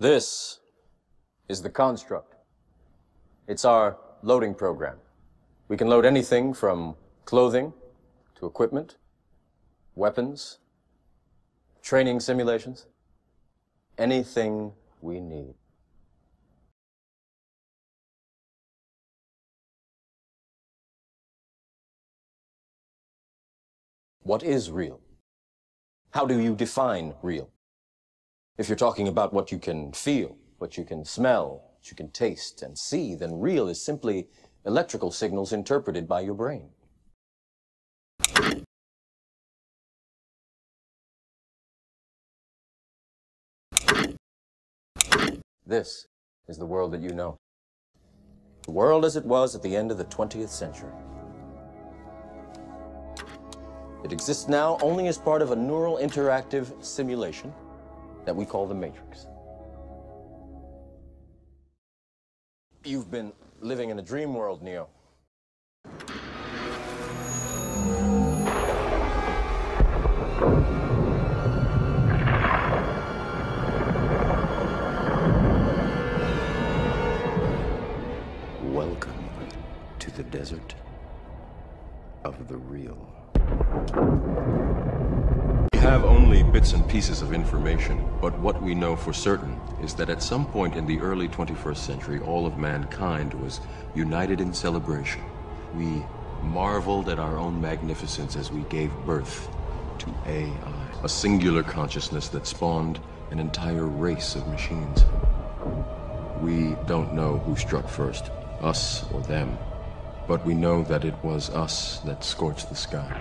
This is the construct. It's our loading program. We can load anything from clothing to equipment, weapons, training simulations, anything we need. What is real? How do you define real? If you're talking about what you can feel, what you can smell, what you can taste and see, then real is simply electrical signals interpreted by your brain. This is the world that you know. The world as it was at the end of the 20th century. It exists now only as part of a neural interactive simulation that we call the Matrix. You've been living in a dream world, Neo. Welcome to the desert of the real. We have only bits and pieces of information, but what we know for certain is that at some point in the early 21st century, all of mankind was united in celebration. We marveled at our own magnificence as we gave birth to AI, a singular consciousness that spawned an entire race of machines. We don't know who struck first, us or them, but we know that it was us that scorched the sky.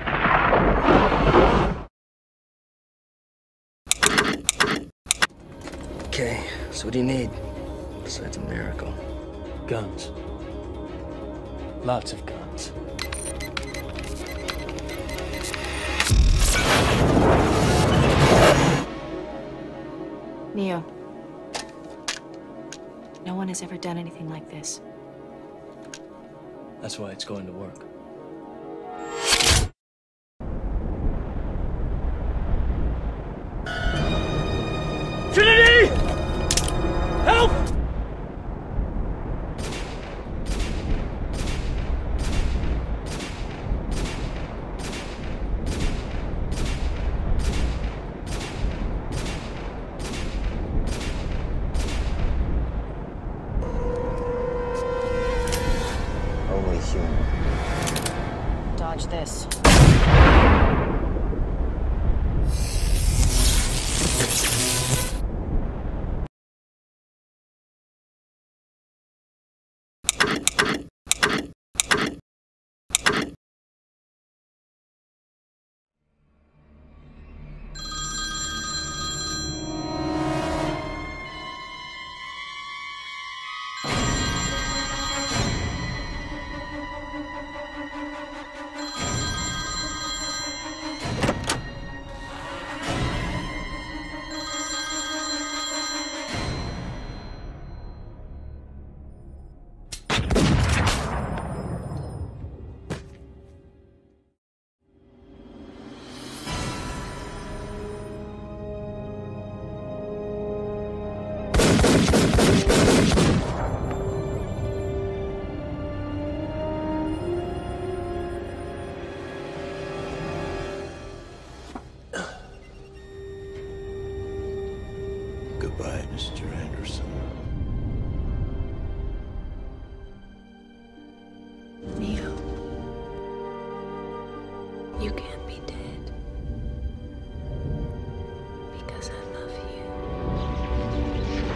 Okay, so what do you need besides a miracle? Guns. Lots of guns. Neo. No one has ever done anything like this. That's why it's going to work. Trinity! Help! Only human. Dodge this. Goodbye, Mr. Anderson. Neo. You can't be dead. Because I love you.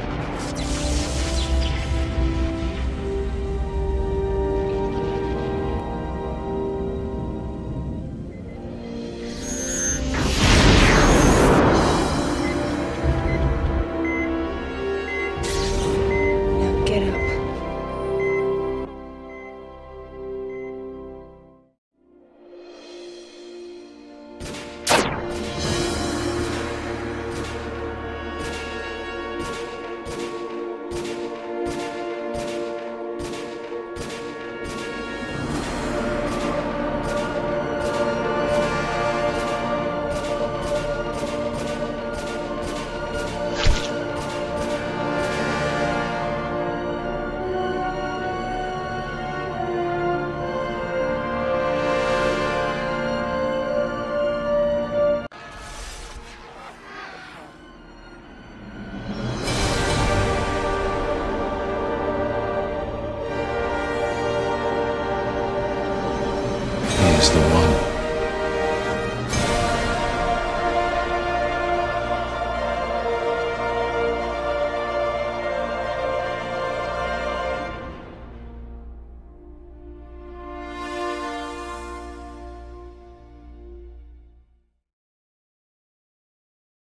Now get up. is the one